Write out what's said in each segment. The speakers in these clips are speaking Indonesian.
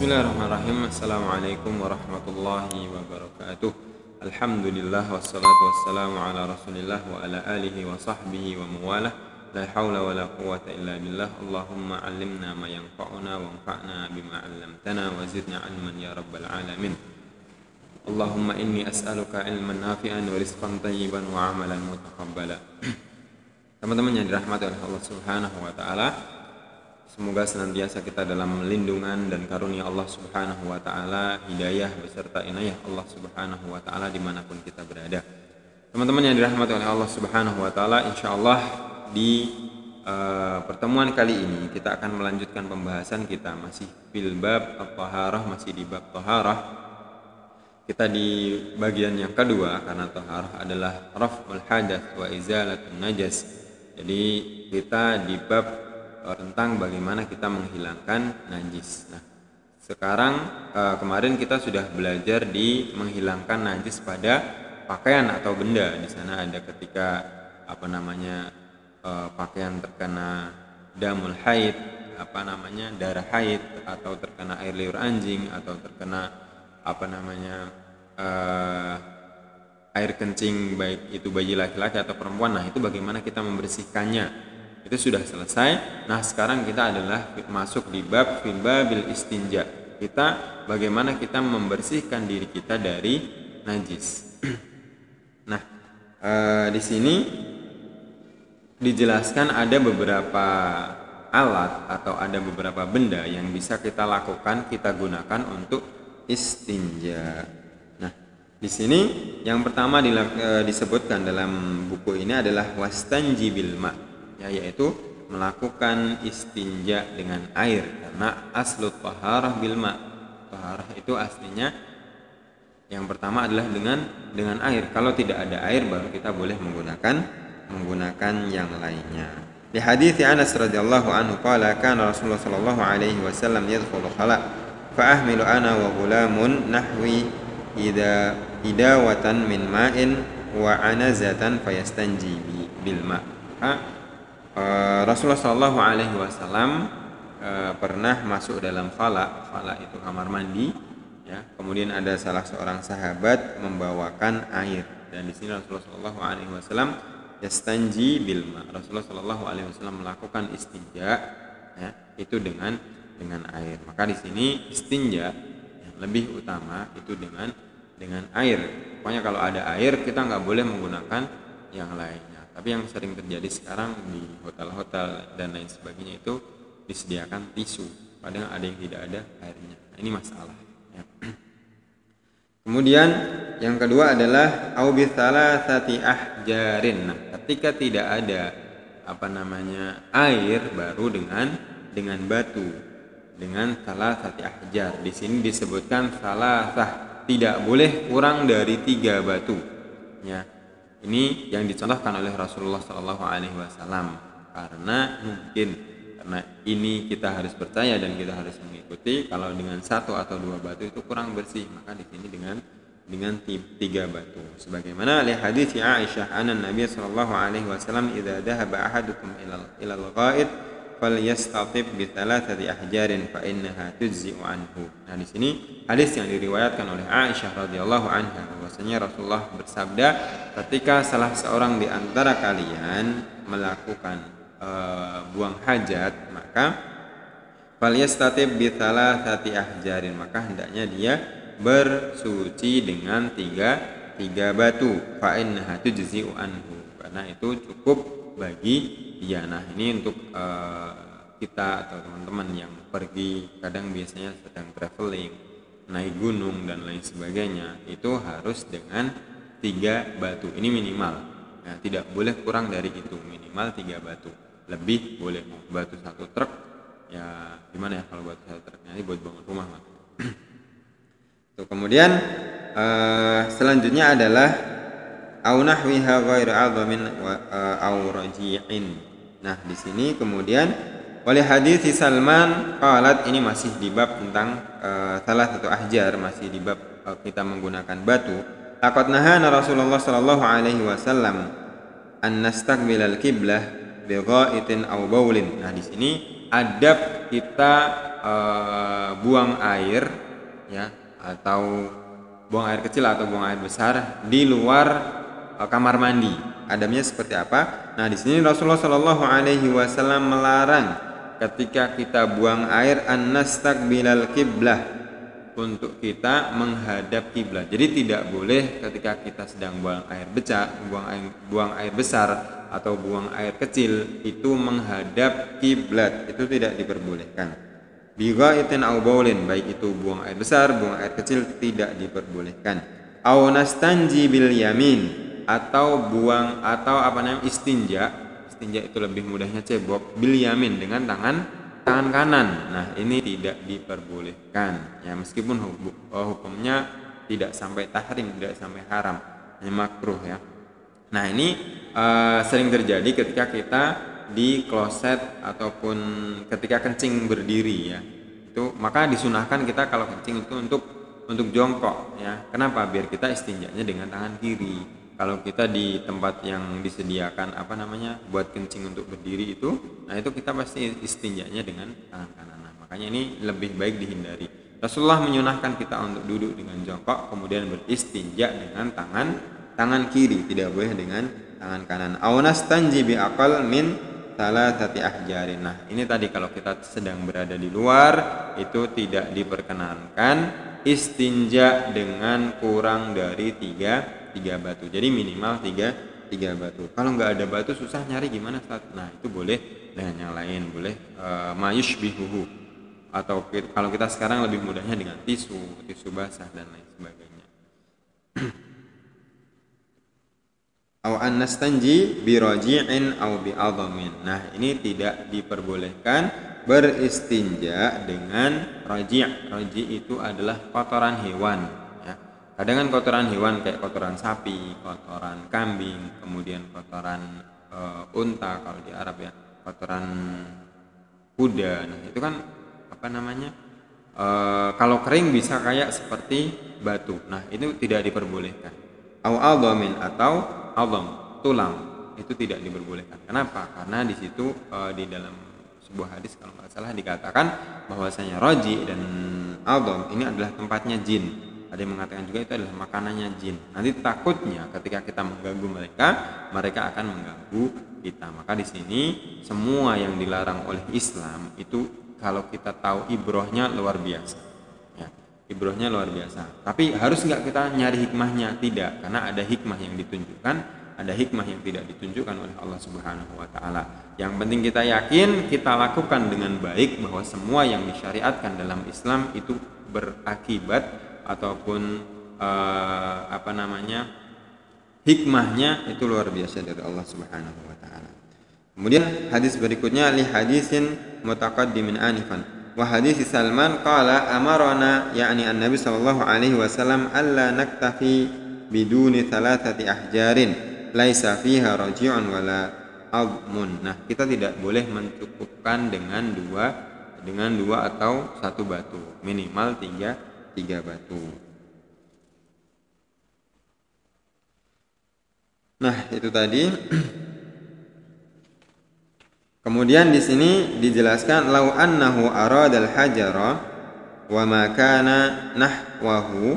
Bismillahirrahmanirrahim. Assalamualaikum warahmatullahi wabarakatuh. Alhamdulillah wassalatu wassalamu ala Rasulillah wa ala alihi wa sahbihi wa mawalah. La haula wa la quwwata illa billah. Allahumma 'allimna ma yanfa'una wanfa'na bima 'allamtana wa zidna 'ilman ya rabbal alamin. Allahumma inni as'aluka ilman nafi'an wa rizqan thayyiban wa 'amalan mutaqabbala. Teman-teman yang dirahmati oleh Allah Subhanahu wa taala, semoga senantiasa kita dalam lindungan dan karunia Allah Subhanahu wa ta'ala, hidayah beserta inayah Allah Subhanahu wa ta'ala dimanapun kita berada. Teman-teman yang dirahmati oleh Allah Subhanahu wa ta'ala, insyaallah di pertemuan kali ini kita akan melanjutkan pembahasan kita masih fil bab at-taharah, masih di bab taharah. Kita di bagian yang kedua, karena taharah adalah raf'ul hadath wa izalatun najas. Jadi kita di bab tentang bagaimana kita menghilangkan najis. Nah, sekarang kemarin kita sudah belajar di menghilangkan najis pada pakaian atau benda. Di sana ada ketika pakaian terkena damul haid, darah haid, atau terkena air liur anjing, atau terkena air kencing, baik itu bayi laki-laki atau perempuan. Nah, itu bagaimana kita membersihkannya. Itu sudah selesai. Nah, sekarang kita adalah masuk di bab fil babil istinja. Kita bagaimana kita membersihkan diri kita dari najis. Nah, di sini dijelaskan ada beberapa alat atau ada beberapa benda yang bisa kita lakukan, kita gunakan untuk istinja. Nah, di sini yang pertama disebutkan dalam buku ini adalah wastanji bil ma', yaitu melakukan istinja dengan air, karena aslut taharah bil ma'. Taharah itu aslinya yang pertama adalah dengan air. Kalau tidak ada air baru kita boleh menggunakan yang lainnya. Di hadits Anas radhiyallahu anhu qala kana Rasulullah sallallahu alaihi wasallam yadkhulu khala fa ahmilu ana wa ghulamun nahwi idawatan min ma'in wa anazatan fayastanji bil ma'. Rasulullah Shallallahu Alaihi Wasallam pernah masuk dalam khala itu kamar mandi, ya. Kemudian ada salah seorang sahabat membawakan air, dan di sini Rasulullah Shallallahu Alaihi Wasallam yastanji bilma. Rasulullah Shallallahu Alaihi Wasallam melakukan istinja, ya, itu dengan air. Maka di sini istinja yang lebih utama itu dengan air. Pokoknya kalau ada air kita nggak boleh menggunakan yang lainnya. Tapi yang sering terjadi sekarang di hotel-hotel dan lain sebagainya itu disediakan tisu, padahal ada yang tidak ada airnya. Nah, ini masalah, ya. Kemudian yang kedua adalah au bi thalathati ahjarin. Nah, ketika tidak ada air baru dengan batu, dengan thalathati ahjar. Di sini disebutkan thalathah, tidak boleh kurang dari 3 batu, ya. Ini yang dicontohkan oleh Rasulullah Shallallahu Alaihi Wasallam, karena ini kita harus percaya dan kita harus mengikuti. Kalau dengan 1 atau 2 batu itu kurang bersih, maka di sini dengan 3 batu. Sebagaimana oleh hadits Aisyah, anna Nabi Shallallahu Alaihi Wasallam idza dhahaba ahadukum ila al-ghaid falyastatib bi thalathati ahjarin fa innaha tujzi'u anhu. Nah, di sini hadis yang diriwayatkan oleh Aisyah radhiyallahu anha, bahwasanya Rasulullah bersabda, ketika salah seorang di antara kalian melakukan buang hajat, maka falyastatib bi thalathati ahjarin, maka hendaknya dia bersuci dengan 3 batu, fa innaha tujzi'u anhu, karena itu cukup bagi dia. Nah, ini untuk kita atau teman-teman yang pergi, kadang biasanya sedang traveling, naik gunung dan lain sebagainya, itu harus dengan 3 batu. Ini minimal, ya, tidak boleh kurang dari itu, minimal 3 batu. Lebih boleh batu 1 truk, ya gimana ya kalau batu 1 truk, ini buat bangun rumah. Tuh, kemudian selanjutnya adalah au nahwiha ghairu 'adhamin wa au raji'in. Nah, di sini kemudian oleh hadits Salman qalat, ini masih di bab tentang salah satu ahjar, masih di bab kita menggunakan batu. Laqad nahana Rasulullah sallallahu alaihi wasallam an nastaqbilal qiblah bi gha'itin aw baulin. Nah, di sini adab kita buang air ya, atau buang air kecil atau buang air besar di luar kamar mandi. Adabnya seperti apa? Nah, di sini Rasulullah Shallallahu Alaihi Wasallam melarang ketika kita buang air an-nastaqbilal qiblah, untuk kita menghadap kiblat. Jadi tidak boleh ketika kita sedang buang air besar atau buang air kecil itu menghadap kiblat, itu tidak diperbolehkan. Bighaitin au baulin, baik itu buang air besar, buang air kecil, tidak diperbolehkan. Au nastanji bil yamin, atau istinja itu lebih mudahnya cebok, bil yamin, dengan tangan kanan. Nah, ini tidak diperbolehkan ya, meskipun hukumnya tidak sampai tahrim, tidak sampai haram, hanya makruh ya. Nah, ini sering terjadi ketika kita di kloset ataupun ketika kencing berdiri ya. Itu maka disunahkan kita kalau kencing itu untuk jongkok ya. Kenapa? Biar kita istinjanya dengan tangan kiri. Kalau kita di tempat yang disediakan buat kencing untuk berdiri itu, nah itu kita pasti istinjanya dengan tangan kanan. Nah, makanya ini lebih baik dihindari. Rasulullah menyunahkan kita untuk duduk dengan jongkok, kemudian beristinja dengan tangan kiri, tidak boleh dengan tangan kanan. Aunas tanji bi aqal min salatati ahjarin. Nah, ini tadi kalau kita sedang berada di luar itu tidak diperkenankan istinja dengan kurang dari tiga batu. Jadi minimal tiga batu. Kalau nggak ada batu susah nyari gimana, Ustaz? Nah, itu boleh dengan yang lain, boleh mayushbihuhu, atau kalau kita sekarang lebih mudahnya dengan tisu basah dan lain sebagainya. Au an nastanji bi raji'in au bi adhamin. Nah, ini tidak diperbolehkan beristinja dengan raji'. Raji' itu adalah kotoran hewan ya. Kadang kan kotoran hewan kayak kotoran sapi, kotoran kambing, kemudian kotoran unta kalau di Arab ya, kotoran kuda. Nah, itu kan kalau kering bisa kayak seperti batu. Nah, itu tidak diperbolehkan. Au adhamin, atau adham, tulang, itu tidak diperbolehkan. Kenapa? Karena di situ di dalam sebuah hadis kalau nggak salah dikatakan bahwasanya roji dan adham ini adalah tempatnya jin. Ada yang mengatakan juga itu adalah makanannya jin. Nanti takutnya ketika kita mengganggu mereka akan mengganggu kita. Maka di sini semua yang dilarang oleh Islam itu kalau kita tahu ibrohnya luar biasa. Ya, ibrohnya luar biasa. Tapi harus nggak kita nyari hikmahnya? Tidak, karena ada hikmah yang ditunjukkan, ada hikmah yang tidak ditunjukkan oleh Allah Subhanahu wa taala. Yang penting kita yakin, kita lakukan dengan baik bahwa semua yang disyariatkan dalam Islam itu berakibat ataupun hikmahnya itu luar biasa dari Allah Subhanahu wa taala. Kemudian hadis berikutnya li hadisin mutaqaddimin anifan wa hadis Salman qala amarna yakni an-nabi sallallahu alaihi wasallam alla naktafi biduni thalathati ahjarin laisa fiha raji'un wala admun. Nah, kita tidak boleh mencukupkan dengan dua atau satu batu, minimal tiga batu. Nah, itu tadi. Kemudian di sini dijelaskan lau annahu aradal hajara wa ma kana nahwahu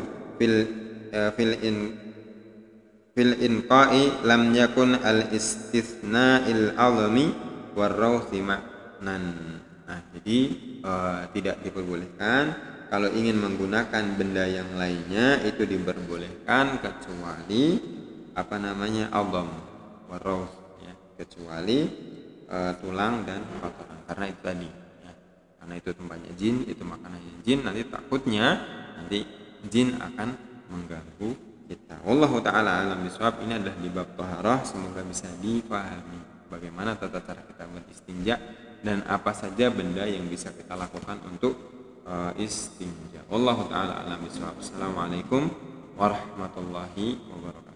fil inqa'i lam yakun al istithna'il azmi war rawthi ma'nan. Nah, jadi tidak diperbolehkan kalau ingin menggunakan benda yang lainnya, itu diperbolehkan kecuali azam war rawth ya, kecuali tulang dan kotoran, karena itu tadi ya, karena itu tempatnya jin, itu makanannya jin, nanti takutnya jin akan mengganggu kita. Wallahu taala alam bisawab. Ini adalah di bab taharah, semoga bisa dipahami bagaimana tata cara kita beristinja dan apa saja benda yang bisa kita lakukan untuk istinja. Wallahu taala alam bisawab. Assalamualaikum warahmatullahi wabarakatuh.